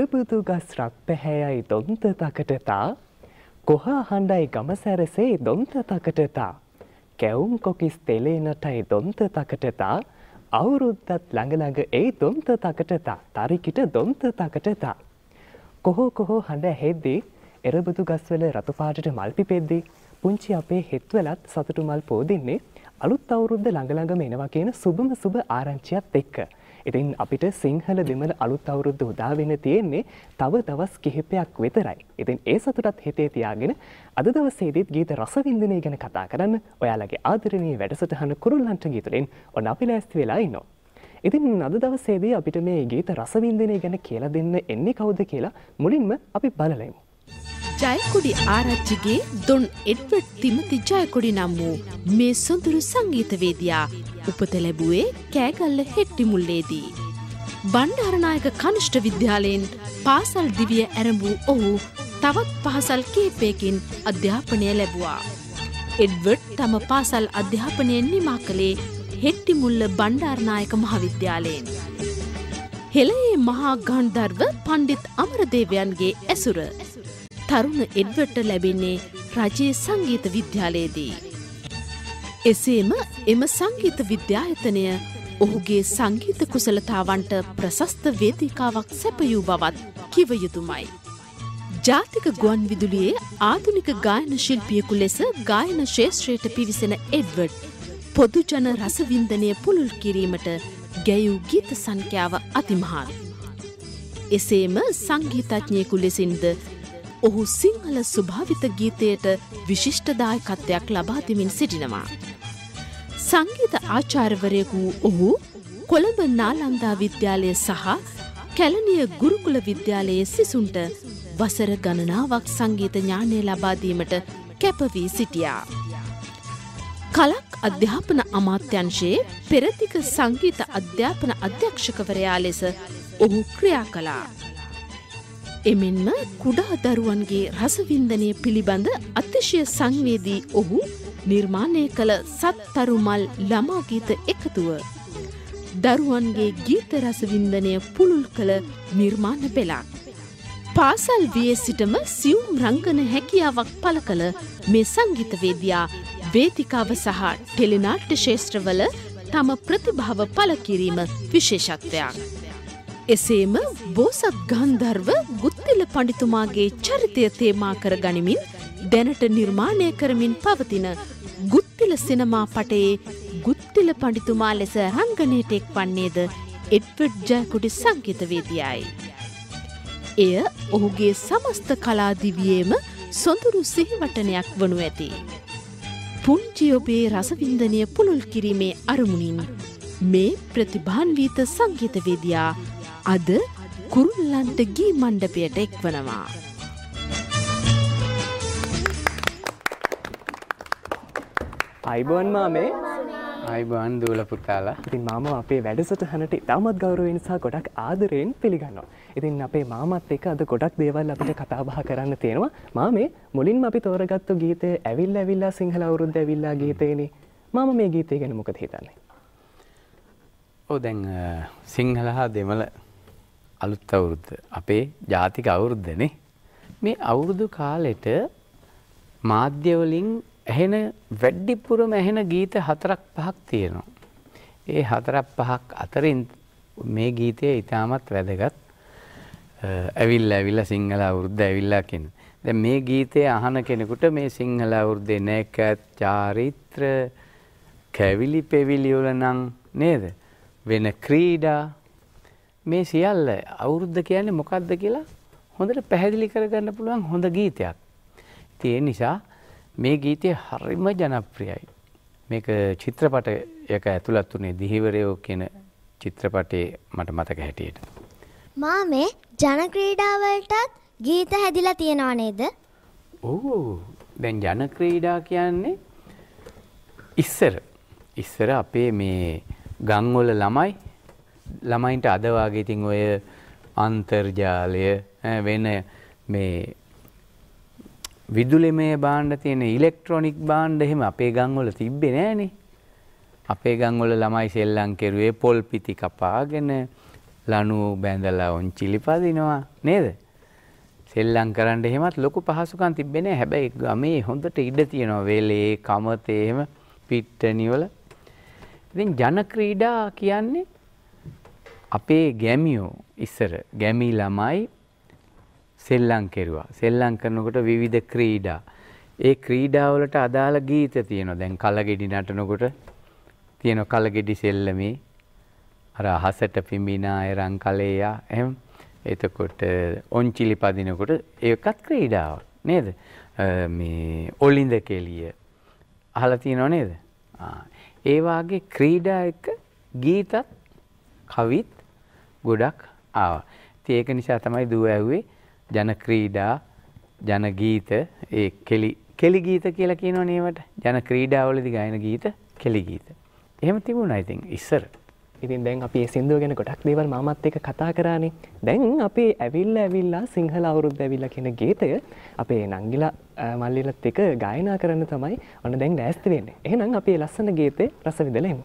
එරබුදු ගස් රක් පැහැයයි දොන්ත තකටතා කොහ හඬයි ගමසැරසේ දොන්ත තකටතා කැවුම් කොකිස් තෙලේ නටයි දොන්ත තකටතා අවුරුද්දත් ළඟ ළඟ ඒ දොන්ත තකටතා තරිකිට දොන්ත තකටතා කොහෝ හඬ ඇහෙද්දී එරබුදු ගස්වල රතු පාටට මල් පිපෙද්දී පුංචි අපේ හෙත්වලත් සතුටු මල් පෝදින්නේ අලුත් අවුරුද්ද ළඟ ළඟම එනවා කියන සුබම සුබ ආරංචියත් එක්ක. ඉතින් අපිට සිංහල දෙමළ අලුත් අවුරුද්ද උදා වෙන්න තියෙන්නේ තව දවස් කිහිපයක් විතරයි. ඉතින් ඒ සතුටත් හිතේ තියාගෙන අද දවසේදීත් ගීත රසවින්දනය ගැන කතා කරන්න ඔයාලගේ ආදරණීය වැඩසටහන කුරුල්ලන්ට ගීතලෙන් ඔන්න අපි ලෑස්ති වෙලා ඉන්නවා. ඉතින් අද දවසේදී අපිට මේ ගීත රසවින්දනය ගැන කියලා දෙන්න එන්නේ කවුද කියලා මුලින්ම අපි බලලෙමු. ජයකොඩි ආරච්චිගේ දොන් එඩ්වඩ් තිමති ජයකොඩි නම් වූ මේ සොඳුරු සංගීතවේදියා උපත ලැබුවේ කෑගල්ල හෙට්ටිමුල්ලේදී. බණ්ඩාරනායක කනිෂ්ඨ විද්‍යාලයෙන් පාසල් දිවිය ඇරඹූ ඔහු තවත් පාසල් කිහිපයකින් අධ්‍යාපනය ලැබුවා. එඩ්වඩ් තම පාසල් අධ්‍යාපනය නිමා කළේ හෙට්ටිමුල්ල බණ්ඩාරනායක මහාවිද්‍යාලයෙන්. හෙළයේ මහා ගාන්ධර්ව පණ්ඩිත් අමරදේවයන්ගේ ඇසුර තරුණ එඩ්වඩ්ට ලැබෙන්නේ රජයේ සංගීත විද්‍යාලයේදී. එසේම එම සංගීත විද්‍යායතනය ඔහුගේ සංගීත කුසලතාවන්ට ප්‍රශස්ත වේදිකාවක් සැපයූ බවත් කිව යුතුමයි. ජාතික ගුවන් විදුලියේ ආධුනික ගායන ශිල්පියෙකු ලෙස ගායන ශේෂ්ත්‍රයට පිවිසෙන එඩ්වඩ් පොදුජන රසවින්දනය පුළුල් කිරීමට ගැයූ ගීත සංඛ්‍යාව අතිමහත්. එසේම සංගීතඥයෙකු ලෙසින්ද ඔහු සිංහල ස්වභාවිත ගීතයට විශිෂ්ටදායකත්වයක් ලබා දෙමින් සිටිනවා. සංගීත ආචාර්යවරයෙකු ඔහු කොළඹ නාලන්දා විද්‍යාලය සහ කැලණිය ගුරුකුල විද්‍යාලයේ සිසුන්ට වසර ගණනාවක් සංගීත ඥානය ලබා දීමට කැප වී සිටියා. කලක් අධ්‍යාපන අමාත්‍යංශයේ පෙරදිග සංගීත අධ්‍යාපන අධ්‍යක්ෂකවරයා ලෙස ඔහු ක්‍රියා කළා. එමෙන්ම කුඩා දරුවන්ගේ රසවින්දනය පිළිබඳ අතිශය සංවේදී ඔහු නිර්මාණය කළ සත්තරුමල් ළමා ගීත එකතුව දරුවන්ගේ ගීත රසවින්දනය පුළුල් කළ නිර්මාණ පෙළක්. පාසල් වියේ සිටම සියුම් රංගන හැකියාවක් පළ කළ මේ සංගීතවේදියා වේදිකාව සහ ටෙලිනාට්‍ය ක්ෂේත්‍රවල තම ප්‍රතිභාව පළ කිරීම විශේෂත්වයක්. එසේම බෝසත් ගන්ධර්ව ගුත්තිල පඬිතුමාගේ චරිතය තේමා කර ගනිමින් දැනට නිර්මාණය කරමින් පවතින ගුත්තිල සිනමා පටයේ ගුත්තිල පඬිතුමා ලෙස රංගනයට එක් වන්නේද එඩ්වඩ් ජයකොඩි සංගීතවේදියායි. එය ඔහුගේ සමස්ත කලා දිවියේම සොඳුරු සිහිවටනයක් වනු ඇති. පුංචි ඔබේ රසවින්දනය පුළුල් කිරීමේ අරමුණින් මේ ප්‍රතිභාන්විත සංගීතවේදියා අද කුරුල්ලන්ට ගී මණ්ඩපයට එක්වනවා. අයිබෝන් මාමේ. අයිබෝන් දූල පුතාලා. ඉතින් මාමා අපේ වැඩසටහනට ඉතාමත් ගෞරවයෙන් සහ ගොඩක් ආදරයෙන් පිළිගන්නවා. ඉතින් අපේ මාමත් එක්ක අද ගොඩක් දේවල් අපිට කතා බහ කරන්න තියෙනවා. මාමේ මුලින්ම අපි තෝරගත්තු ගීතය ඇවිල්ලා සිංහල අවුරුද්ද ඇවිල්ලා ගීතේනේ. මාමා මේ ගීතය ගැන මොකද හිතන්නේ? දැන් සිංහල හා දෙමළ අලුත් අවුරුද්ද අපේ ජාතික අවුරුද්දනේ. මේ අවුරුදු කාලෙට මාධ්‍ය වලින් ඇහෙන වැඩිපුරම ඇහෙන ගීත 4-5ක් තියෙනවා. ඒ 4-5ක් අතරින් මේ ගීතය ඉතාමත් වැදගත්. ඇවිල්ලා සිංහල අවුරුද්ද ඇවිල්ලා කියන. දැන් මේ ගීතය අහන කෙනෙකුට මේ සිංහල අවුරුද්දේ නැකත් චාරිත්‍ර කැවිලි පෙවිලි වල නම් නේද? වෙන ක්‍රීඩා මේ සියල්ල අවුරුද්ද කියන්නේ මොකක්ද කියලා හොඳට පැහැදිලි කරගන්න පුළුවන් හොඳ ගීතයක්. ඒ නිසා මේ ගීතය හරිම ජනප්‍රියයි. මේක චිත්‍රපටයක ඇතුළත් වුණේ දිහිවරයෝ කියන චිත්‍රපටයේ මට මතක හැටියට. මාමේ ජන ක්‍රීඩා වලටත් ගීත හැදිලා තියෙනව නේද? ඔව්. දැන් ජන ක්‍රීඩා කියන්නේ ඉස්සර අපේ මේ ගම්වල ළමයින්ට අද වාගේ ඉතින් ඔය අන්තර්ජාලය වෙන මේ විදුලිමය භාණ්ඩ තියෙන ඉලෙක්ට්‍රොනික භාණ්ඩ එහෙම අපේ ගම්වල තිබ්බේ නෑනේ. අපේ ගම්වල ළමයි සෙල්ලම් කෙරුවේ පොල් පිටි කපාගෙන ලණු බැඳලා ඔන්චිලි පදිනවා නේද? සෙල්ලම් කරන්න එහෙමත් ලොකු පහසුකම් තිබ්බේ නැහැ. හැබැයි ගමේ හොඳට ඉඩ තියෙනවා. වෙලේ, කමතේ එහෙම පිට්ටනි වල. ඉතින් ජන ක්‍රීඩා කියන්නේ අපේ ගැමියෝ ඉස්සර ගැමි ළමයි සෙල්ලම් කෙරුවා. සෙල්ලම් කරනකොට විවිධ ක්‍රීඩා. ඒ ක්‍රීඩා වලට අදාළ ගීත තියෙනවා. දැන් කලගෙඩි නටනකොට තියෙන කලගෙඩි සෙල්ලමේ අර අහසට පිඹිනා එරන් කලේයා එහෙම. එතකොට ඔන්චිලි පදිනකොට ඒකත් ක්‍රීඩාවක් නේද? මේ ඔලින්ද කෙලිය අහලා තියෙනව නේද? ඒ වාගේ ක්‍රීඩා එක ගීතත් කවිත් ගොඩක් ආවා. ඉතින් ඒක නිසා තමයි දුව ඇහුවේ ජන ක්‍රීඩා ජන ගීත ඒ කෙලි ගීත කියලා කියනවනේ ඒවට. ජන ක්‍රීඩාවලදී ගායන ගීත කෙලි ගීත. එහෙම තිබුණා ඉතින් ඉස්සර. ඉතින් දැන් අපි මේ සින්දුව ගැන ගොඩක් දේවල් මාමත් එක්ක කතා කරානේ. දැන් අපි ඇවිල්ලා සිංහල අවුරුද්ද ඇවිල්ලා කියන ගීතය අපේ නංගිලා මල්ලිලත් එක්ක ගායනා කරන්න තමයි ඔන්න දැන් ලෑස්ති වෙන්නේ. එහෙනම් අපි මේ ලස්සන ගීතේ රස විඳලා එමු.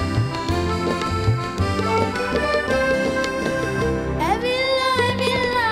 ඇවිල්ලා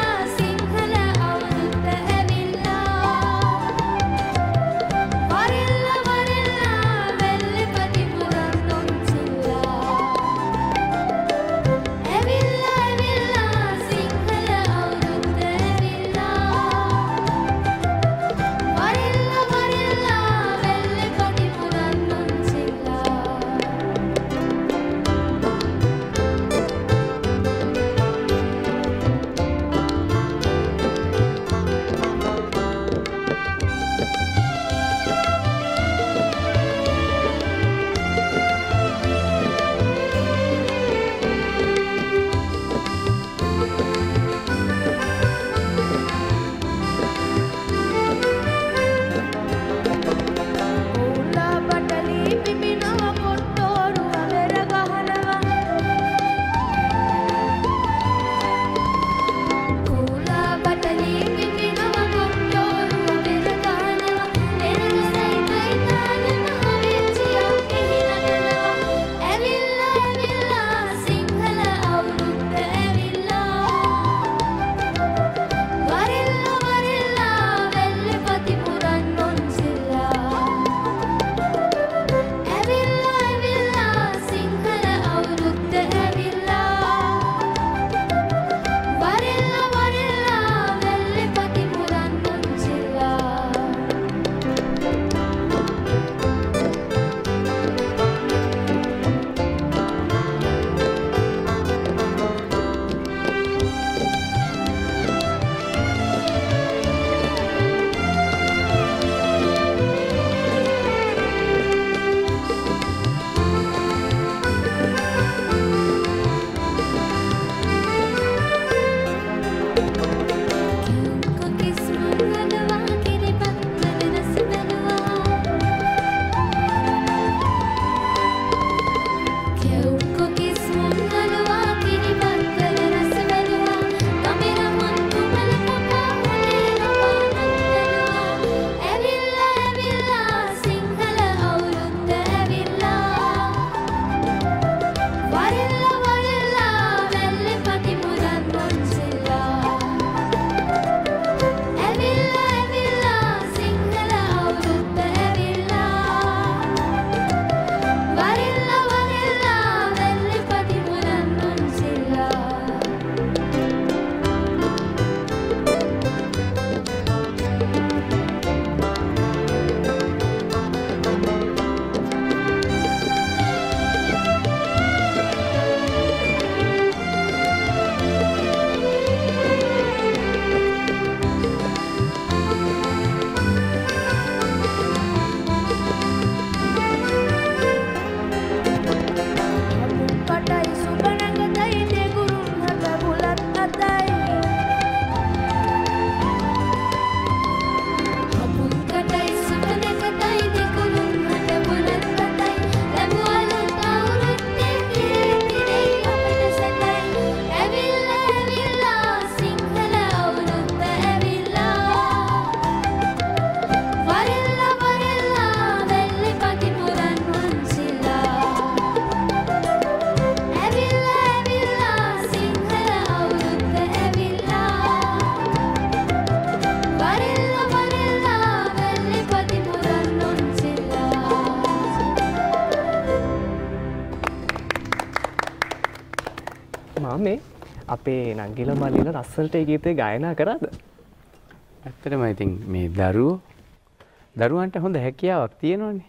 මාමේ අපේ නංගිල මල්ලිල ලස්සනට ඒ ගීතේ ගායනා කරාද? ඇත්තටම ඉතින් මේ දරුවන්ට හොඳ හැකියාවක් තියෙනවනේ.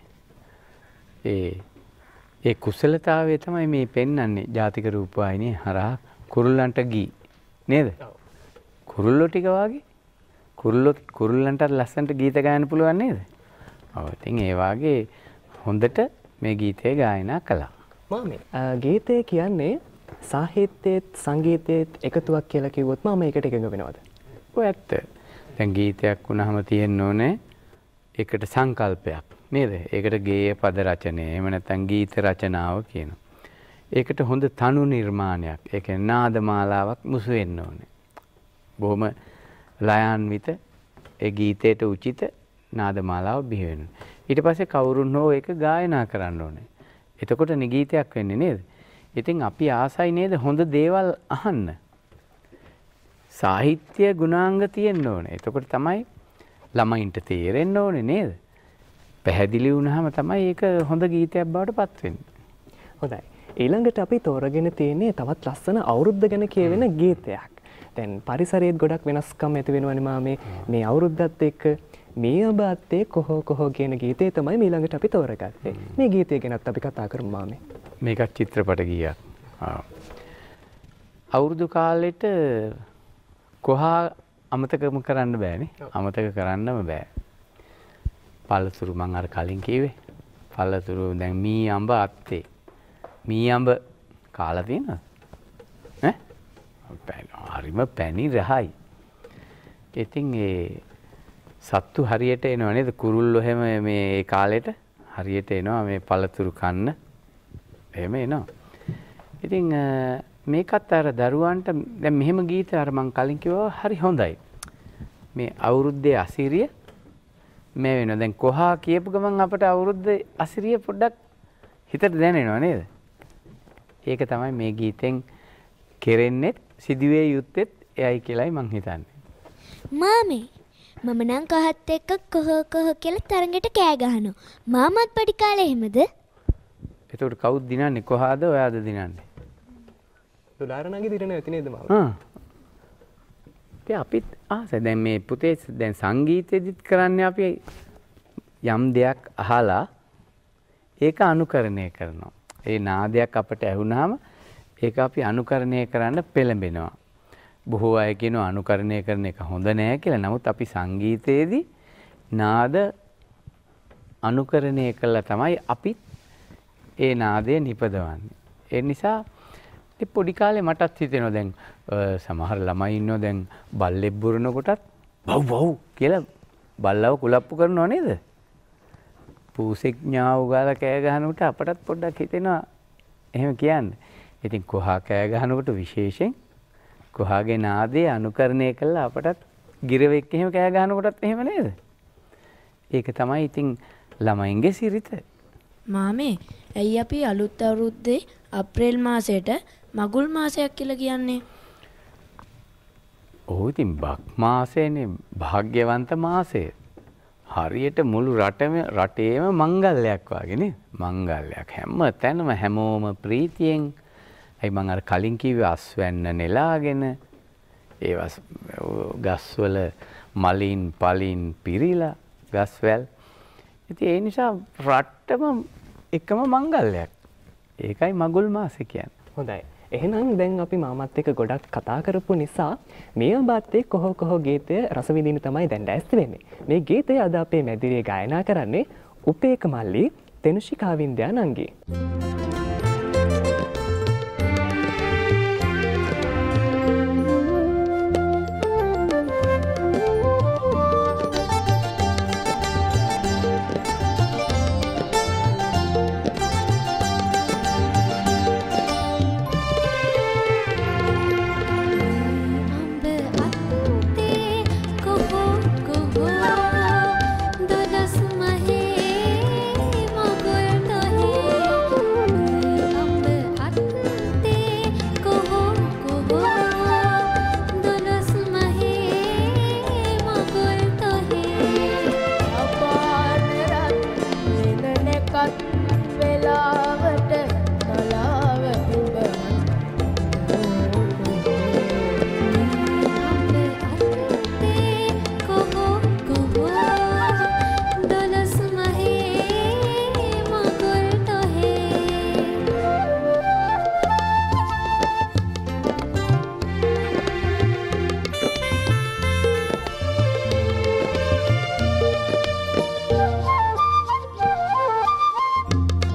ඒ කුසලතාවය තමයි මේ පෙන්වන්නේ ජාතික රූපවාහිනිය හරහා කුරුල්ලන්ට ගී නේද? කුරුල්ලෝ ටික වාගේ කුරුල්ලන්ට ලස්සනට ගීත ගායන්න පුළුවන් නේද? ඔව් ඉතින් ඒ වාගේ හොඳට මේ ගීතය ගායනා කළා. මාමේ ගීතය කියන්නේ සාහිත්‍යයේත් සංගීතයේත් එකතුවක් කියලා කිව්වොත් මම ඒකට එකඟ වෙනවද? ඔය ඇත්ත. දැන් ගීතයක් වුණාම තියෙන්න ඕනේ ඒකට සංකල්පයක් නේද? ඒකට ගේය පද රචනය එහෙම නැත්නම් ගීත රචනාව කියනවා. ඒකට හොඳ තනු නිර්මාණයක්. ඒ කියන්නේ නාද මාලාවක් මුසු වෙන්න ඕනේ. බොහොම ලයාන්විත ඒ ගීතයට උචිත නාද මාලාව බිහි වෙනවා. ඊට පස්සේ කවුරුන් හෝ ඒක ගායනා කරන්න ඕනේ. එතකොට නිගීතයක් වෙන්නේ නේද? ඉතින් අපි ආසයි නේද හොඳ දේවල් අහන්න. සාහිත්‍ය ගුණාංග තියෙන්න ඕනේ. එතකොට තමයි ළමයින්ට තේරෙන්න ඕනේ නේද? පැහැදිලි වුණාම තමයි ඒක හොඳ ගීතයක් බවට පත් වෙන්නේ. හොඳයි. ඊළඟට අපි තෝරගෙන තියෙන්නේ තවත් ලස්සන අවුරුද්ද ගැන කියවෙන ගීතයක්. දැන් පරිසරයේත් ගොඩක් වෙනස්කම් ඇති වෙනවනේ මාමේ. මේ අවුරුද්දත් එක්ක මේ ඔබ අත්තේ කොහො කොහො කියන ගීතය තමයි ඊළඟට අපි තෝරගත්තේ. මේ ගීතය ගැනත් අපි කතා කරමු මාමේ. මේකත් චිත්‍රපට ගීයක්. අවුරුදු කාලෙට කොහා අමතකම කරන්න බෑනේ. අමතක කරන්නම බෑ. පළතුරු මං අර කලින් කිව්වේ. පළතුරු දැන් මී අඹ අත්තේ. මී අඹ කාලා තියෙනවද? ඈ? හරිම පැණි රහයි. ඉතින් ඒ සත්තු හරියට එනවා නේද? කුරුල්ලෝ හැම මේ කාලෙට හරියට එනවා මේ පළතුරු කන්න. එහෙම එනවා. ඉතින් මේකත් අර දරුවන්ට දැන් මෙහෙම ගීත අර මං කලින් කිව්වා හරි හොඳයි. මේ අවුරුද්දේ අසිරිය මේ වෙනවා. දැන් කොහා කියපු ගමන් අපිට අවුරුද්දේ අසිරිය පොඩ්ඩක් හිතට දැනෙනවා නේද? ඒක තමයි මේ ගීතෙන් කෙරෙන්නේ සිදුවේ යුත්තේත් එයයි කියලායි මං හිතන්නේ. මාමේ මම නම් කහත් එක්ක කොහ කොහ කියලා තරඟට කෑ ගහනවා. මාමත් පඩි කාලේ එහෙමද? එතකොට කවුද දිනන්නේ? කොහාද ඔයාද දිනන්නේ? දුලාරණගේ දිනන ඇති නේද මාමා? ඉතින් අපිත් දැන් මේ පුතේ දැන් සංගීතෙදිත් කරන්නේ අපි යම් දෙයක් අහලා ඒක අනුකරණය කරනවා. ඒ නාදයක් අපට ඇහුනහම ඒක අපි අනුකරණය කරන්න පෙළඹෙනවා. බොහෝ අය කියනවා අනුකරණය කරන එක හොඳ නෑ කියලා. නමුත් අපි සංගීතයේදී නාද අනුකරණය කළා තමයි අපි ඒ නාදය නිපදවන්නේ. ඒ නිසා පොඩි කාලේ මටත් හිතෙනවා දැන් සමහර ළමයි ඉන්නවා දැන් බල්ලෙක් බුරන කොටත් වව් වව් කියලා බල්ලව කුලප්පු කරනව නේද? පූසෙක් ඥාව ගාලා කෑ ගහනකොට අපටත් පොඩ්ඩක් හිතෙනවා එහෙම කියන්නේ. ඉතින් කොහා කෑ ගහනකොට විශේෂයෙන් කොහාගේ නාදය අනුකරණය කළා අපටත් ගිරවෙක් එහෙම කෑ ගහනකොටත් එහෙම නේද? ඒක තමයි ඉතින් ළමයින්ගේ සිරිත. මාමේ ඇයි අපි අලුත් අවුරුද්දේ අප්‍රේල් මාසයට මගුල් මාසයක් කියලා කියන්නේ? ඔව් ඉතින් බක් මාසේනේ භාග්‍යවන්ත මාසය. හරියට මුළු රටේම මංගල්‍යයක් වගේ නේ. මංගල්‍යයක් හැම තැනම හැමෝම ප්‍රීතියෙන්. ඇයි මං අර කලින් කිව්වේ අස්වැන්න නෙලාගෙන ඒවා ගස්වල මලින් පලින් පිරීලා ගස්වැල්. ඉතින් ඒ නිසා රට්ටම එකම මංගල්‍යයක්. ඒකයි මගුල් මාසෙ කියන්නේ. හොඳයි. එහෙනම් දැන් අපි මාමත් එක්ක ගොඩක් කතා කරපු නිසා මේ අබත්තේ කොහ කොහ ගීතය රස විඳින්න තමයි දැන් දැස්ති වෙන්නේ. මේ ගීතය අද අපේ මැදිරියේ ගායනා කරන්නේ උපේක මල්ලි තෙනුෂි කාවින්දයා නංගි.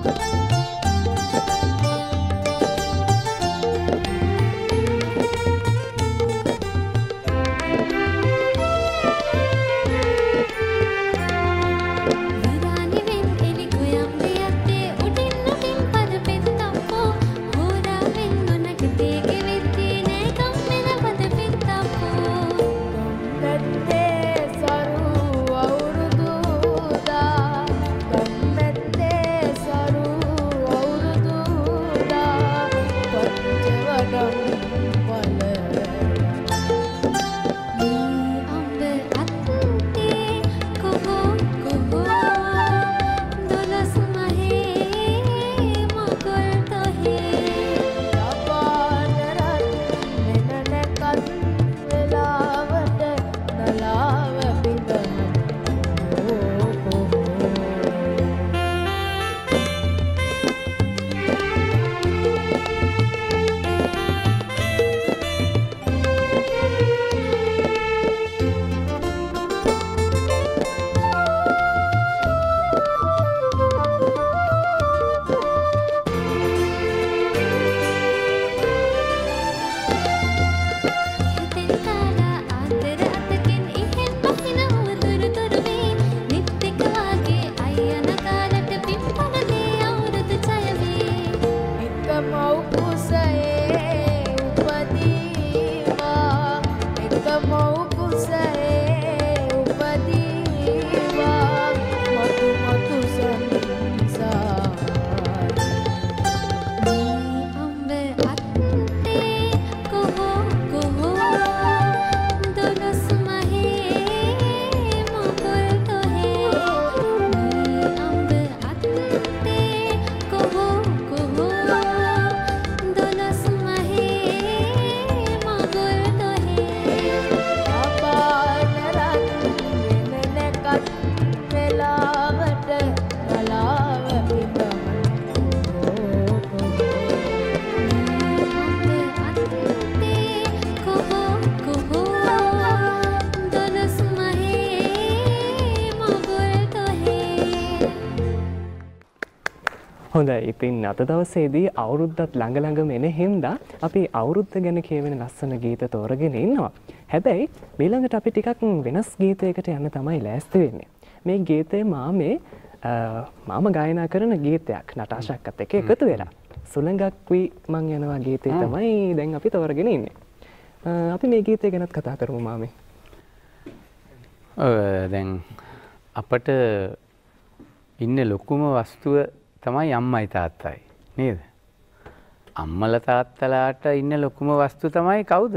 හොඳයි. ඉතින් අද දවසේදී අවුරුද්දත් ළඟ ළඟම එන හින්දා අපි අවුරුද්ද ගැන කියවෙන ලස්සන ගීත තෝරගෙන ඉන්නවා. හැබැයි ඊළඟට අපි ටිකක් වෙනස් ගීතයකට යන්න තමයි ලෑස්ති වෙන්නේ. මේ ගීතේ මාම ගායනා කරන ගීතයක් නටාෂාක්කත් එක්ක එකතු වෙලා. සුළඟක් වී මං යනවා ගීතේ තමයි දැන් අපි තෝරගෙන ඉන්නේ. අපි මේ ගීතය ගැනත් කතා කරමු මාමේ. දැන් අපට ඉන්න ලොකුම වස්තුව තමයි අම්මයි තාත්තයි නේද? අම්මලා තාත්තලාට ඉන්න ලොකුම වස්තුව තමයි කවුද?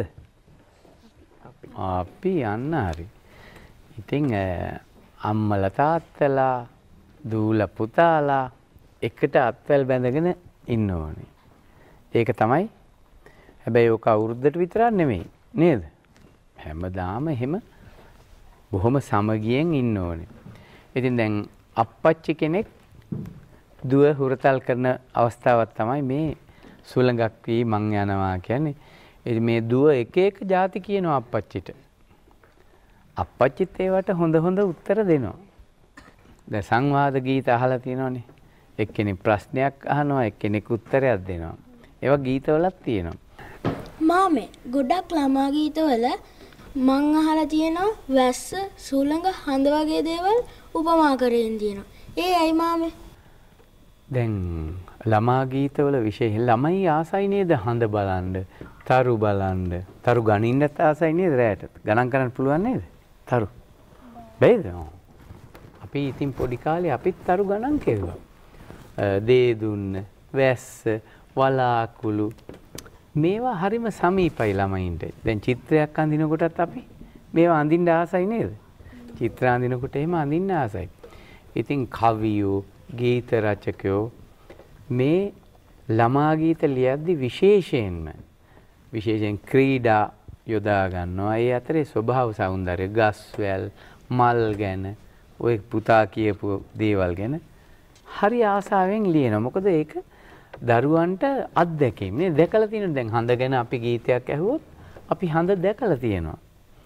අපි යන්න හරි. ඉතින් අම්මලා තාත්තලා දූලා පුතාලා එකට අත්වැල් බැඳගෙන ඉන්න ඕනේ. ඒක තමයි. හැබැයි ඔක අවුරුද්දට විතරක් නෙමෙයි නේද? හැමදාම එහෙම බොහොම සමගියෙන් ඉන්න ඕනේ. ඉතින් දැන් අප්පච්චි කෙනෙක් දුව හුරතල් කරන අවස්ථාවක් තමයි මේ සුළඟක් වී මං යනවා කියන්නේ. ඉතින් මේ දුව එක එක ಜಾති කියනවා අප්පච්චිට. අප්පච්චිත් ඒවට හොඳ උත්තර දෙනවා. දැන් සංවාද ගීත අහලා තියෙනවනේ. එක්කෙනෙක් ප්‍රශ්නයක් අහනවා, එක්කෙනෙක් උත්තරයක් දෙනවා. ඒවා ගීතවලත් තියෙනවා. මාමේ ගොඩක් ළමා ගීතවල මං අහලා තියෙනවා වැස්ස, සුළඟ, හඳ වගේ දේවල් උපමා කරගෙන තියෙනවා. ඒ ඇයි මාමේ? දැන් ළමා ගීතවල විශේෂයෙන් ළමයි ආසයි නේද හඳ බලන්න, තරු බලන්න, තරු ගණින්නත් ආසයි නේද රැයට? ගණන් කරන්න පුළුවන් නේද? තරු. බැයිද? අපි ඉතින් පොඩි කාලේ අපිත් තරු ගණන් කෙරුවා. දේ දුන්න, වැස්ස, වලාකුළු මේවා හරිම සමීපයි ළමයින්ට. දැන් චිත්‍රයක් අඳිනකොටත් අපි මේවා අඳින්න ආසයි නේද? චිත්‍ර අඳිනකොට එහෙම අඳින්න ආසයි. ඉතින් කවියෝ, ගීත රචකයෝ මේ ළමා ගීත ලියද්දි විශේෂයෙන් ක්‍රීඩා යොදා ගන්නවා. ඒ අතරේ ස්වභාව සෞන්දර්ය, ගස්වැල්, මල් ගැන, ඔය පුතා කියපු දේවල් ගැන හරි ආසාවෙන් ලියනවා. මොකද ඒක දරුවන්ට අත්දැකීම් නේ. දැකලා තියෙන දැන් හඳ ගැන අපි ගීතයක් ඇහුවොත් අපි හඳ දැකලා තියෙනවා.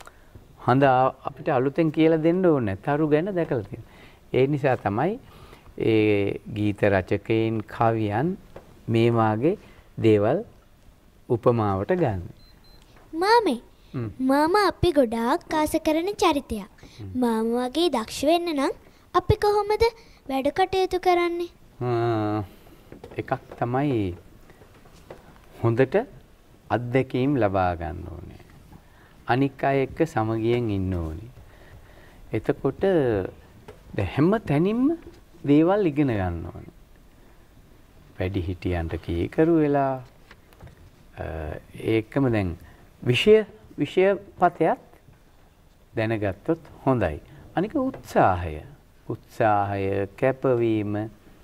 හඳ අපිට අලුතෙන් කියලා දෙන්න ඕනේ. තරු ගැන දැකලා තියෙනවා. ඒ නිසා තමයි ඒ ගීත රචකයින් කවියන් මේ වාගේ දේවල් උපමාවට ගන්න. මාමේ මාමා අපි ගොඩාක් ආස කරන චරිතයක්. මාමා වගේ දක්ෂ වෙන්න නම් අපි කොහොමද වැඩ කටයුතු කරන්නේ? එකක් තමයි හොඳට අත්දැකීම් ලබා ගන්න ඕනේ. අනික් අය එක්ක සමගියෙන් ඉන්න ඕනේ. එතකොට හැම තැනින්ම දේවල් ඉගෙන ගන්න ඕනේ. වැඩි හිටියන්ට කීකරු වෙලා ඒකම දැන් විෂය පතයත් දැනගත්තොත් හොඳයි. අනික උත්සාහය කැපවීම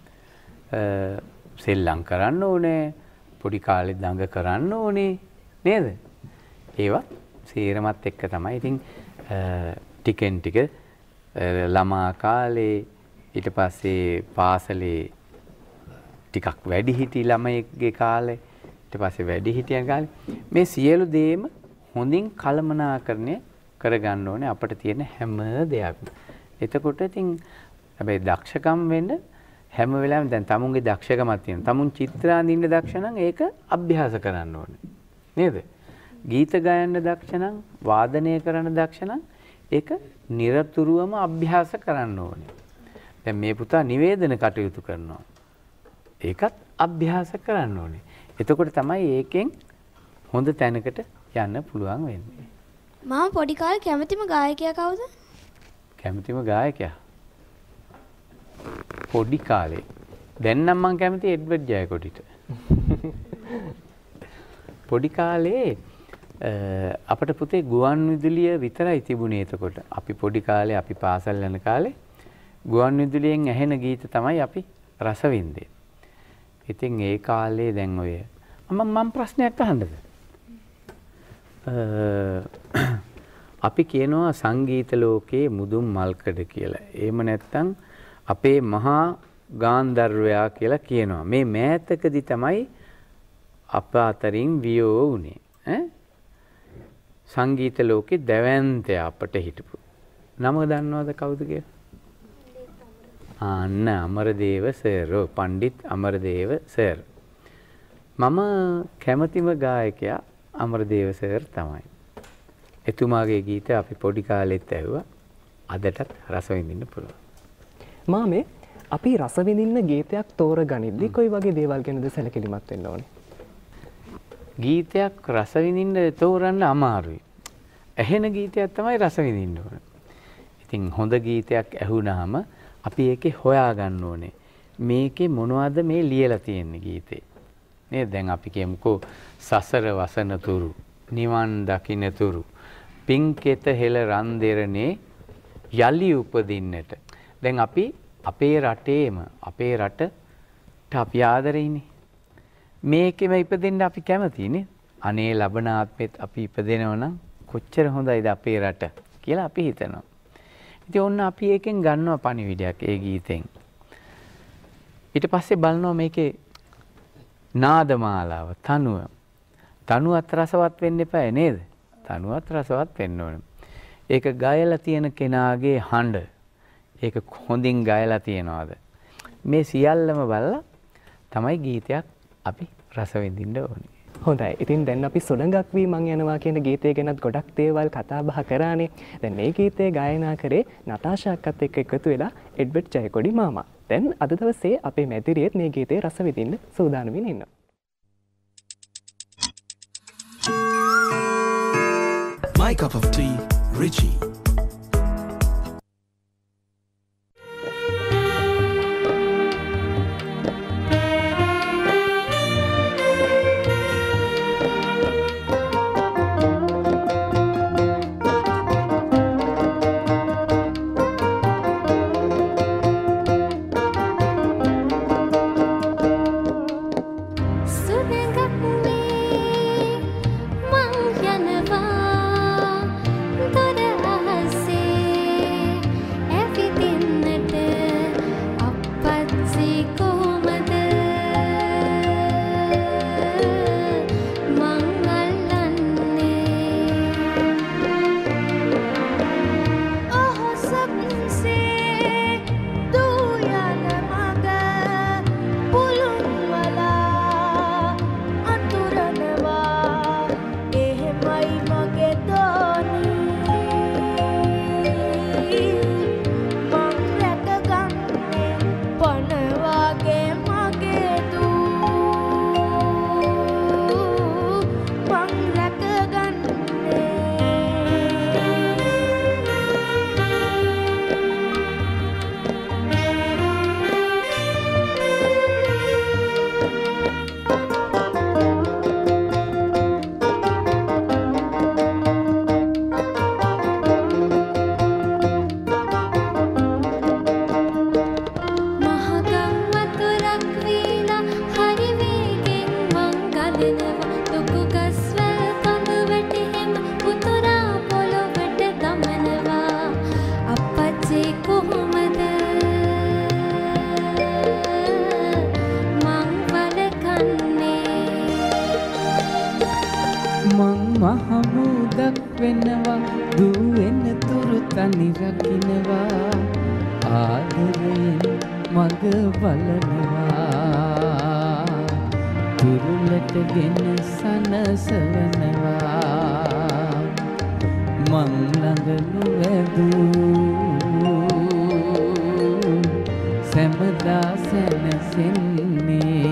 සෙල්ලම් කරන්න ඕනේ. පොඩි කාලේ දඟ කරන්න ඕනේ නේද? ඒවත් සේරමත් එක්ක තමයි. ඉතින් ටිකෙන් ටික ළමා කාලේ ඊට පස්සේ පාසලේ ටිකක් වැඩි හිටි ළමයෙක්ගේ කාලේ ඊට පස්සේ වැඩි හිටියන් කාලේ මේ සියලු දේම හොඳින් කළමනාකරණය කරගන්න ඕනේ අපිට තියෙන හැම දෙයක්ම. එතකොට ඉතින් හැබැයි දක්ෂකම් වෙන්න හැම වෙලාවෙම දැන් තමුන්ගේ දක්ෂකමක් තියෙනවා. තමුන් චිත්‍ර අඳින්න දක්ෂ නම් ඒක අභ්‍යාස කරන්න ඕනේ. නේද? ගීත ගයන්න දක්ෂ නම්, වාදනය කරන්න දක්ෂ නම් ඒක නිරතුරුවම අභ්‍යාස කරන්න ඕනේ. දැන් මේ පුතා නිවේදන කටයුතු කරනවා. ඒකත් අභ්‍යාස කරන්න ඕනේ. එතකොට තමයි ඒකෙන් හොඳ තැනකට යන්න පුළුවන් වෙන්නේ. මම පොඩි කාලේ කැමතිම ගායකයා කවුද? කැමතිම ගායකයා පොඩි කාලේ. දැන් නම් මම කැමති එඩ්වඩ් ජයකොඩිට. පොඩි කාලේ අපිට පුතේ ගුවන් විදුලිය විතරයි තිබුණේ එතකොට. අපි පොඩි කාලේ අපි පාසල් යන කාලේ ගුවන් විදුලියෙන් ඇහෙන ගීත තමයි අපි රස වින්දේ. ඉතින් ඒ කාලේ දැන් ඔය මම ප්‍රශ්නයක් අහන්නද? අපි කියනවා සංගීත ලෝකයේ මුදුන් මල්කඩ කියලා. එහෙම නැත්නම් අපේ මහා ගාන්ධර්වයා කියලා කියනවා. මේ මෑතකදී තමයි අප අතරින් වියෝ වුණේ. සංගීත ලෝකේ දැවැන්තයා අපට හිටපු. නම දන්නවද කවුද කියලා? අන්න අමරදේව සර්. පණ්ඩිත් අමරදේව සර්. මම කැමතිම ගායකයා අමරදේව සර් තමයි. එතුමාගේ ගීත අපි පොඩි කාලෙත් ඇහුවා. අදටත් රස විඳින්න පුළුවන්. මාමේ අපි රස විඳින්න ගීතයක් තෝරගනිද්දී කොයි වගේ දේවල් ගැනද සැලකිලිමත් වෙන්න ඕනේ? ගීතයක් රස විඳින්න තෝරන්න අමාරුයි. ඇහෙන ගීතයක් තමයි රස විඳින්න ඕනේ. ඉතින් හොඳ ගීතයක් ඇහුණාම අපි ඒකේ හොයාගන්න ඕනේ. මේකේ මොනවද මේ ලියලා තියෙන්නේ ගීතේ? නේද? දැන් අපි කියමුකෝ සසර වසන තුරු, නිවන් දකින්න තුරු, පින්කෙත හෙළ රන් දෙරනේ යලි උපදින්නට. දැන් අපි අපේ රටේම අපේ රටට අපි ආදරෙයිනේ. මේකෙම ඉපදෙන්න අපි කැමතිනේ. අනේ ලබන ආත්මෙත් අපි ඉපදෙනව නම් කොච්චර හොඳයිද අපේ රට කියලා අපි හිතනවා. ඉතින් ඔන්න අපි ඒකෙන් ගන්නවා පණිවිඩයක් ඒ ගීතෙන්. ඊට පස්සේ බලනවා මේකේ නාදමාලාව, තනුවත් රසවත් වෙන්න එපා නේද? තනුවත් රසවත් වෙන්න ඕනේ. ඒක ගයලා තියෙන කෙනාගේ හඬ ඒක හොඳින් ගයලා තියනවාද? මේ සියල්ලම බලලා තමයි ගීතයක් අපි රස විඳින්න ඕනේ. හොඳයි. ඉතින් දැන් අපි සුළඟක් වී මං යනවා කියන ගීතය ගැනත් ගොඩක් දේවල් කතා බහ කරානේ. දැන් මේ ගීතය ගායනා කරේ නතාෂාක්කත් එක්ක එකතු වෙලා එඩ්වඩ් ජයකොඩි මාමා. දැන් අද දවසේ අපේ මැදිරියේත් මේ ගීතය රස විඳින්න සූදානම් වෙමින් ඉන්නවා. My cup of tea, Richie. Sudah අඳිනවා දුකු ගස්වැල් කඳු වැටි හිම උතුරා පොළොවට දමනවා අප්පච්චි කොහොමද මං වලකන්නේ මං මහමුදක් වෙනවා දුවෙන තුරු තනි රකින්නවා ආදරයෙන් මග බලනවා තුරුලටගෙන සනසවනවා මං ළඟ නොවැදූ සැමදා සැනසෙන්නේ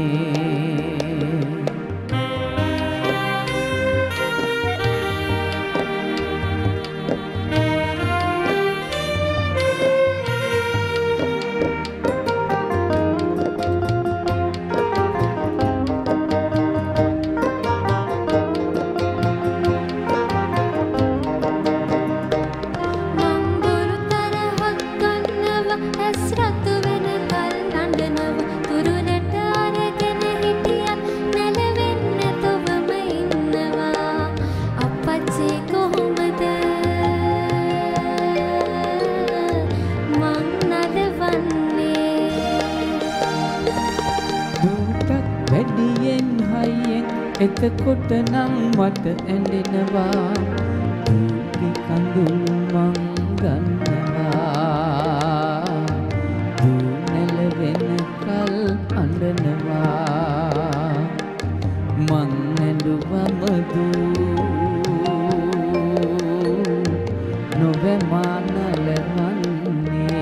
එතකොට නම් මට ඇඬෙනවා දුකේ කඳුළු මං ගන්නවා දුනැල වෙනකල් අඬනවා මං ඇඬුවම නොවේ මානලවන්නේ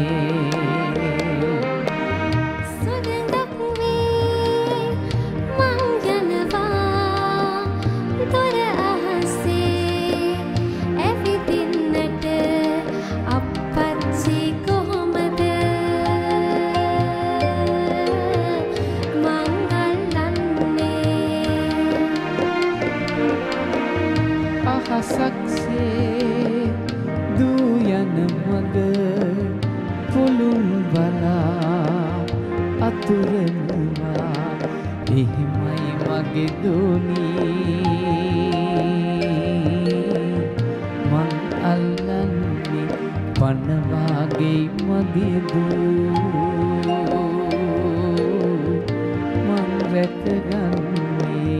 සක්සේ දූ යන මග පුළුම් බලා අතුරනවා එහෙමයි මගේ දෝනී මං අල්ලන්නේ පනවාගේ මගේ දූ මං රැකගන්නේ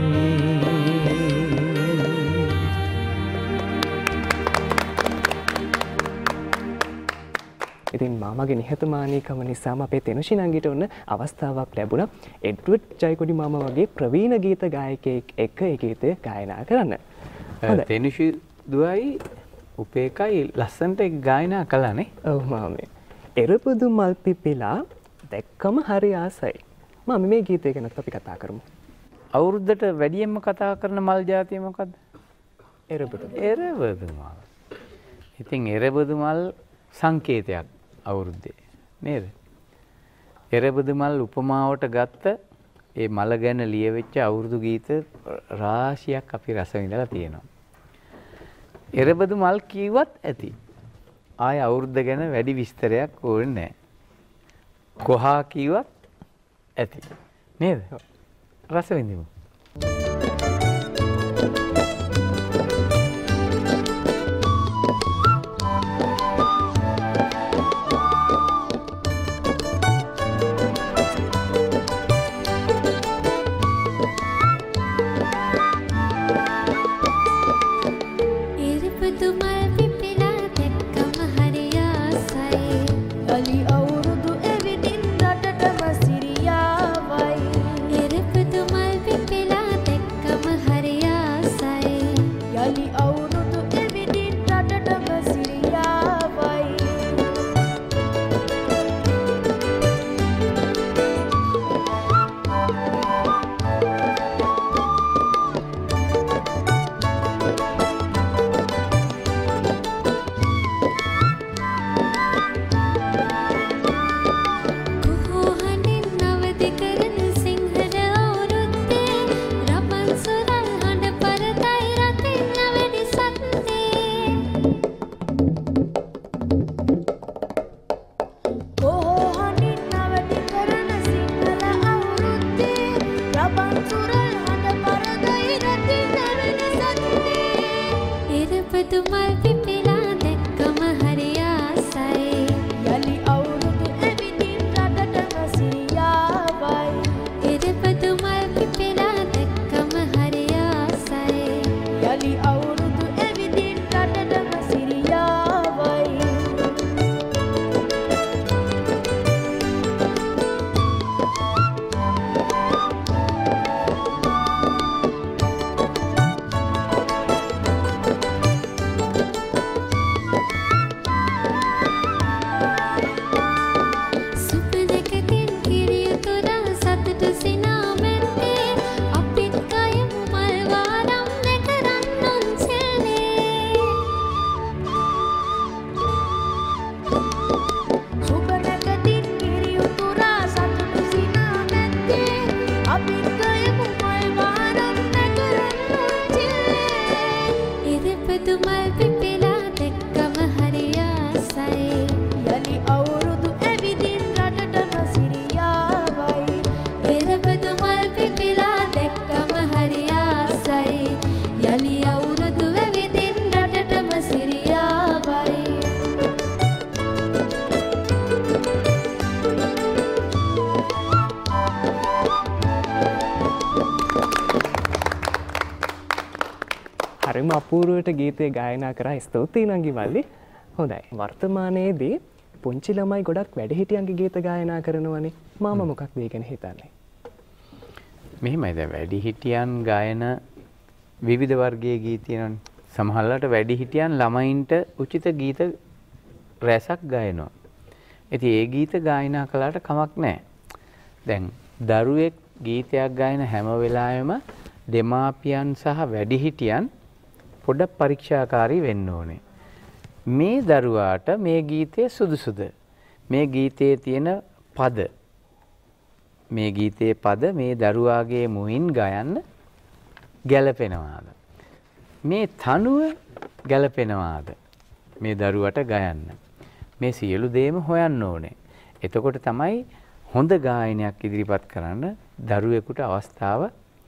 ඉතින් මාමගේ නිහතමානීකම නිසාම අපේ තෙනුෂි නංගිට ඔන්න අවස්ථාවක් ලැබුණා එඩ්වඩ් ජයකොඩි මාමා වගේ ප්‍රවීණ ගීත ගායකයෙක් එක්ක ඒ ගීතය ගායනා කරන්න. තෙනුෂි දුවයි උපේකයි ලස්සනට ගායනා කළානේ. ඔව් මාමේ. එරපුදු මල් පිපිලා දැක්කම හරි ආසයි. මාමේ මේ ගීතය ගැන අපි කතා කරමු. අවුරුද්දට වැඩියෙන්ම කතා කරන මල් జాතිය මොකද්ද? එරපුදු. එරපුදු මල්. ඉතින් එරපුදු මල් සංකේතයක් අවුරුද්දේ නේද? එරපුදු මල් උපමාවට ගත්ත ඒ මල ගැන ලියවෙච්ච අවුරුදු ගීත රාශියක් අපි රස විඳලා තියෙනවා. එරපුදු මල් කිව්වත් ඇති. ආය අවුරුද්ද ගැන වැඩි විස්තරයක් ඕනේ නැහැ. කොහා කිව්වත් ඇති. නේද? රස විඳිමු. ඉරපදුමල් පිපිලා දැක්කම හරි ආසයි. යලි අවුරුදු ඇවිදින් රටටම සිරියාවයි. ඉරපදුමල් පිපිලා දැක්කම හරි ආසයි. යලි අවුරුදු ඇවිදින් රටටම සිරියාවයි. හරිම අපූර්වට ගීතය ගායනා කරා ස්තුතියි නංගි මල්ලි. හොඳයි. වර්තමානයේදී පුංචි ළමයි ගොඩක් වැඩිහිටියන්ගේ ගීත ගායනා කරනවනේ. මාම මොකක්ද ඒ ගැන හිතන්නේ? මෙහෙමයි දැන් වැඩිහිටියන් ගායන විවිධ වර්ගයේ ගීත තියෙනවනේ. සමහරවිට වැඩිහිටියන් ළමයින්ට උචිත ගීත රැසක් ගායනවා. ඉතින් ඒ ගීත ගායනා කළාට කමක් නැහැ. දැන් දරුවෙක් ගීතයක් ගායන හැම වෙලාවෙම දෙමාපියන් සහ වැඩිහිටියන් පොඩ්ඩක් පරීක්ෂාකාරී වෙන්න ඕනේ. මේ දරුවාට මේ ගීතය සුදුසුද? මේ ගීතයේ තියෙන පද මේ ගීතයේ පද මේ දරුවාගේ මුවින් ගයන්න ගැළපෙනවාද? මේ තනුව ගැළපෙනවාද? මේ දරුවට ගයන්න. මේ සියලු දේම හොයන්න ඕනේ. එතකොට තමයි හොඳ ගායනයක් ඉදිරිපත් කරන්න දරුවෙකුට අවස්ථාව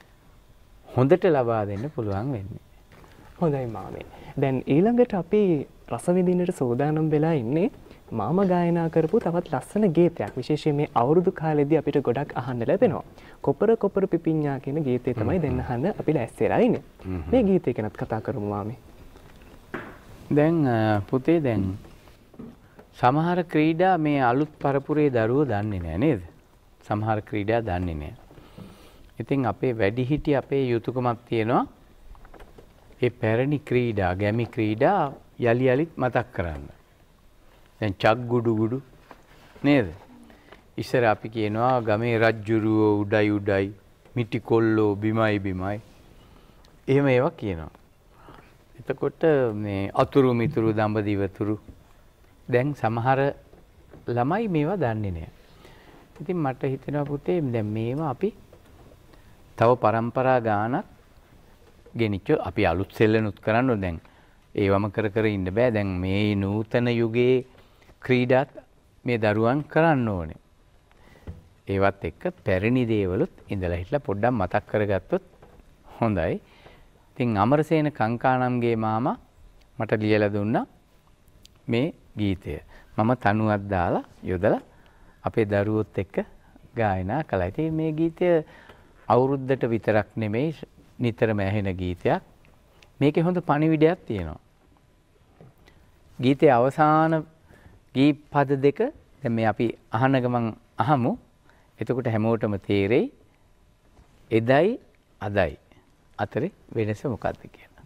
හොඳට ලබා දෙන්න පුළුවන් වෙන්නේ. හොඳයි මාමේ. දැන් ඊළඟට අපි රස විඳින්නට සූදානම් වෙලා ඉන්නේ මාම ගායනා කරපු තවත් ලස්සන ගීතයක්. විශේෂයෙන් මේ අවුරුදු කාලෙදී අපිට ගොඩක් අහන්න ලැබෙනවා. කොපර කොපර පිපිඤ්ඤා කියන ගීතය තමයි දැන් අහන්න අපි ලෑස්තිලා ඉන්නේ. මේ ගීතය ගැනත් කතා කරමු මාමේ. දැන් පුතේ දැන් සමහර ක්‍රීඩා මේ අලුත් පරපුරේ දරුවෝ දන්නේ නැහැ නේද? සමහර ක්‍රීඩා දන්නේ නැහැ. ඉතින් අපේ වැඩිහිටි අපේ යුතුයකමක් තියෙනවා ඒ පැරණි ක්‍රීඩා, ගැමි ක්‍රීඩා යලි යලිත් මතක් කරන්න. දැන් චග්ගුඩු ගුඩු නේද? ඉස්සර අපි කියනවා ගමේ රජ්ජුරුවෝ උඩයි උඩයි, මිටි කොල්ලෝ බිමයි බිමයි. එහෙම ඒවා කියනවා. එතකොට මේ අතුරු මිතුරු දඹදිවතුරු දැන් සමහර ළමයි මේවා දන්නේ නැහැ. ඉතින් මට හිතෙනවා පුතේ දැන් මේවා අපි තව પરම්පරා ගානක් ගෙනිච්ච අපි අලුත් සෙල්ලනුත් කරන්න ඕනේ. දැන් ඒවම කර කර ඉන්න බෑ. දැන් මේ නූතන යුගයේ ක්‍රීඩාත් මේ දරුවන් කරන්න ඕනේ. ඒවත් එක්ක පැරණි දේවලුත් ඉඳලා හිටලා පොඩ්ඩක් මතක් කරගත්තොත් හොඳයි. ඉතින් අමරසේන කංකානම්ගේ මාමා මට ලියලා දුන්නා මේ ගීතය. මම තනුවක් දාලා යොදලා අපේ දරුවොත් එක්ක ගායනා කළා. ඉතින් මේ ගීතය අවුරුද්දට විතරක් නෙමෙයි නිතරම ඇහෙන ගීතයක්. මේකේ හොඳ පණිවිඩයක් තියෙනවා. ගීතයේ අවසාන ගී පද දෙක දැන් මේ අපි අහන ගමන් අහමු. එතකොට හැමෝටම තේරෙයි එදයි අදයි අතරේ වෙනස මොකක්ද කියලා.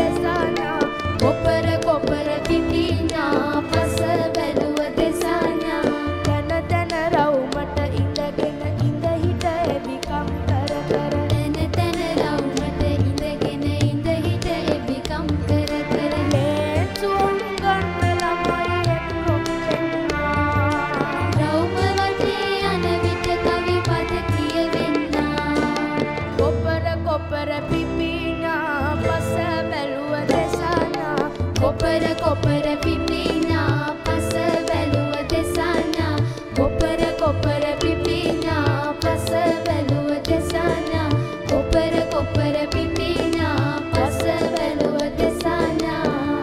දෙසානා කොපර කොපර පිපිනා පස බැලුව දෙසානා තන තන රවුමට ඉඳගෙන ඉඳ හිට එබිකම් කර කර තන තන රවුමට ඉඳගෙන ඉඳ හිට එබිකම් කර කර ලේසුම් ගන්න ළමයි එක්කොක් වෙන්නා රවුම වටේ යන විට කවි පද කියවෙන්නා කොපර කොපර පිපිනා පස බැලුව දෙසානා කොපර කොපර පිපිනා පස බැලුව දෙසානා කොපර කොපර පිපිනා පස බැලුව දෙසානා කොපර කොපර පිපිනා පස බැලුව දෙසානා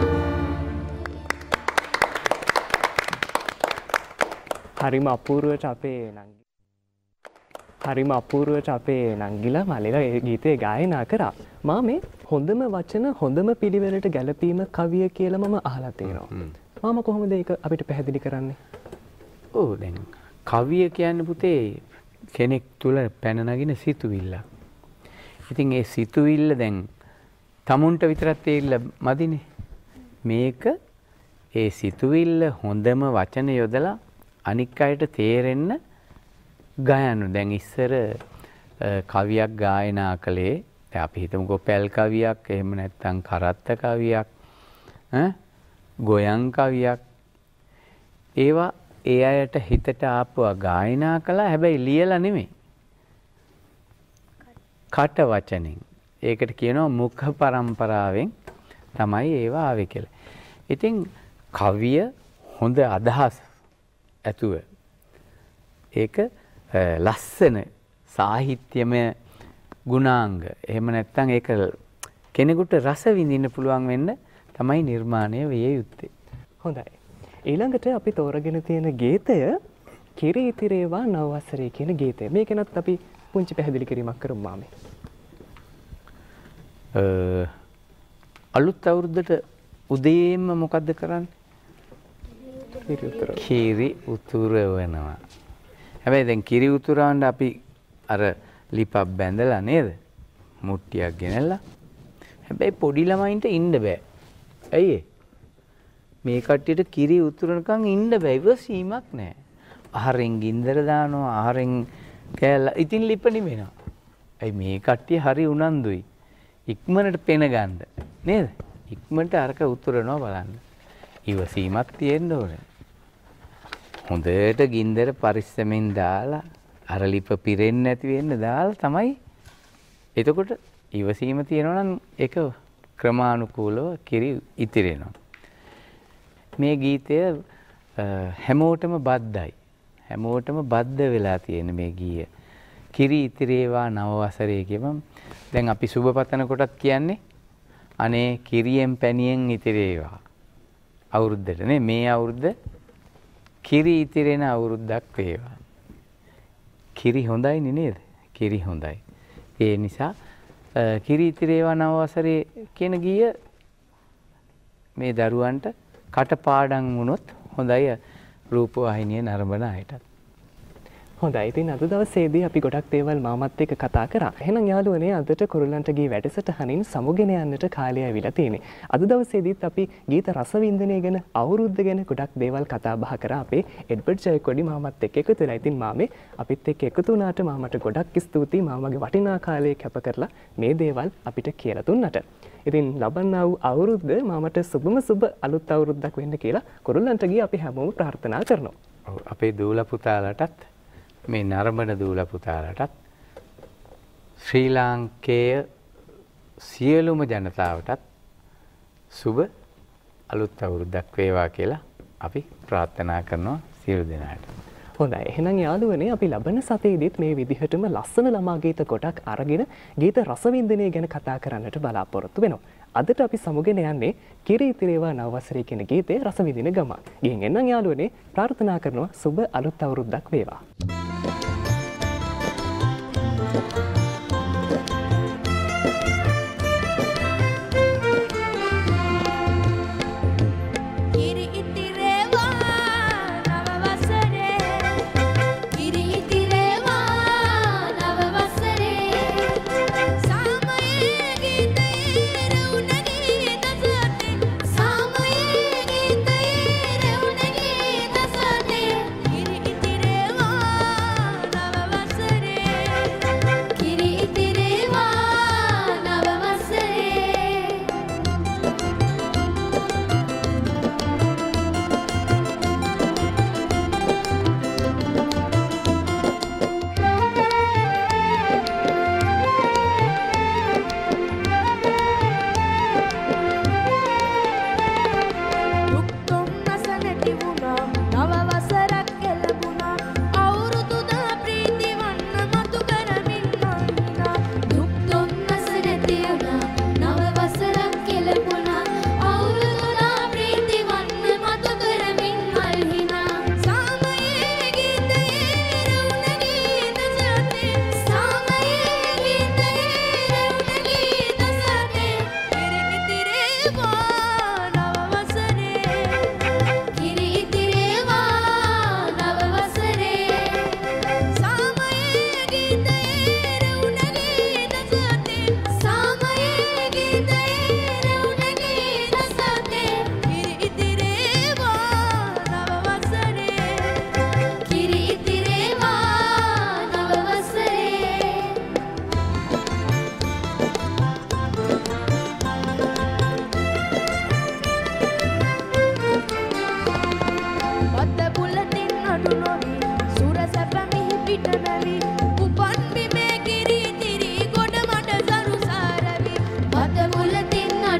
හරිම අපූර්වට අපේ නංගිලා මලේලා ඒ ගීතේ ගායනා කරා. මා මේ හොඳම වචන හොඳම පිළිවෙලට ගැලපීම කවිය කියලා මම අහලා තියෙනවා. මාම කොහොමද ඒක අපිට පැහැදිලි කරන්නේ? ඔව් දැන් කවිය කියන්නේ පුතේ කෙනෙක් තුල පැන නගින සිතුවිල්ල. ඉතින් ඒ සිතුවිල්ල දැන් tamunට විතරක් තේරිලා මදිනේ. මේක ඒ සිතුවිල්ල හොඳම වචන යොදලා අනික් අයට තේරෙන්න ගයනු. දැන් ඉස්සර කවියක් ගායනා කළේ අපි හිතමුකෝ පැල් කවියක් එහෙම නැත්නම් කරත්ත කවියක් ගොයන් කවියක් ඒවා ඒ අයට හිතට ආපුවා ගායනා කළා. හැබැයි ලියලා නෙමෙයි කට වචනෙන්. ඒකට කියනවා මුඛ පරම්පරාවෙන් තමයි ඒවා ආවේ කියලා. ඉතින් කවිය හොඳ අදහස් ඇතුව ඒක ලස්සන සාහිත්‍යමය ගුණාංග එහෙම නැත්නම් ඒක කෙනෙකුට රස විඳින්න පුළුවන් වෙන්න තමයි නිර්මාණය විය යුත්තේ. හොඳයි. ඊළඟට අපි තෝරගෙන තියෙන ගීතය කිරි ඉතිරේවා නව වසරේ කියන ගීතය. මේකෙනත් අපි පුංචි පැහැදිලි කිරීමක් කරමු මාමේ. අලුත් අවුරුද්දට උදේම මොකද්ද කරන්නේ? කිරි උතුරවනවා. හැබැයි දැන් කිරි උතුරවන්න අපි අර ලිපක් බැඳලා නේද? මුට්ටියක් ගෙනල්ලා. හැබැයි පොඩි ළමයින්ට ඉන්න බෑ. ඇයි මේ කට්ටියට කිරි උතුරනකන් ඉන්න බෑ. ඉවසීමක් නැහැ. ආහාරෙන් ගින්දර දානවා, ආහාරෙන් කෑල්ල. ඉතින් ලිප නිවෙනවා. ඇයි මේ කට්ටිය හරි උනන්දුයි. ඉක්මනට පෙන ගන්න නේද? ඉක්මනට අරක උතුරනවා බලන්න. ඉවසීමක් තියෙන්න ඕනේ. හොඳට ගින්දර පරිස්සමෙන් දාලා අර ලිප පිරෙන්නේ නැති වෙන්න දාලා තමයි. එතකොට ඉවසීම තියෙනවා නම් ඒක ක්‍රමානුකූලව කිරි ඉතිරෙනවා. මේ ගීතය හැමෝටම බද්ධයි. හැමෝටම බද්ධ වෙලා තියෙන මේ ගීය. කිරි ඉතිරේවා නව වසරේ කියපම්. දැන් අපි සුබ පතන කොටත් කියන්නේ අනේ කිරියෙන් පැණියෙන් ඉතිරේවා. අවුරුද්දට නේ මේ අවුරුද්ද කිරි ඉතිරෙන අවුරුද්දක් වේවා. කිරි හොඳයිනේ නේද? කිරි හොඳයි. ඒ නිසා කිරි ඉතිරේවා නව වසරේ කියන ගීය මේ දරුවන්ට කටපාඩම් වුණොත් හොඳයි රූපවාහිනිය නරඹන අයටත්. හොඳයි. ඉතින් අද දවසේදී අපි ගොඩක් දේවල් මාමත් එක්ක කතා කරා. එහෙනම් යාළුවනේ අදට කුරුල්ලන්ට ගී වැඩසටහනින් සමුගෙන යන්නට කාලය ඇවිල්ලා තියෙන්නේ. අද දවසේදීත් අපි ගීත රසවින්දනය ගැන අවුරුද්ද ගැන ගොඩක් දේවල් කතා බහ කරා අපේ එඩ්වර්ඩ් ජයකොඩි මාමත් එක්ක එකතු වෙලා. ඉතින් මාමේ අපිත් එක්ක එකතු වුණාට මාමට ගොඩක් ස්තුතියි මාමගේ වටිනා කාලය කැප කරලා මේ දේවල් අපිට කියලා දුන්නට. ඉතින් ලබන්නා වූ අවුරුද්ද මාමට සුබම සුබ අලුත් අවුරුද්දක් වෙන්න කියලා කුරුල්ලන්ට ගී අපි හැමෝම ප්‍රාර්ථනා කරනවා. ඔව් අපේ දූලා පුතාලටත් මේ නරඹන දූලා පුතාලටත් ශ්‍රී ලාංකේය සියලුම ජනතාවටත් සුබ අලුත් අවුරුද්දක් වේවා කියලා අපි ප්‍රාර්ථනා කරනවා සියලු දෙනාට. හොඳයි. එහෙනම් යාළුවනේ අපි ලබන සතියේදීත් මේ විදිහටම ලස්සන ළමා ගීත කොටක් අරගෙන ගීත රසවින්දනය ගැන කතා කරන්නට බලාපොරොත්තු වෙනවා. අදට අපි සමුගෙන යන්නේ කිරි ඉතිරේවා නව වසරේ කියන ගීතේ රසවිඳින ගමන්. ගිහින් එන්නම් යාළුවනේ ප්‍රාර්ථනා කරනවා සුබ අලුත් අවුරුද්දක් වේවා. Samaya gita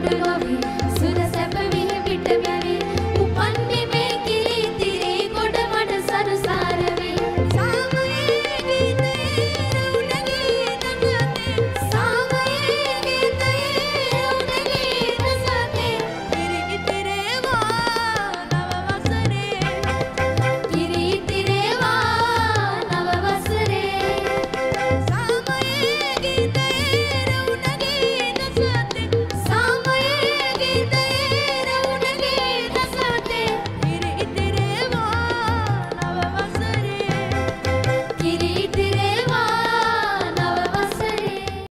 නොවී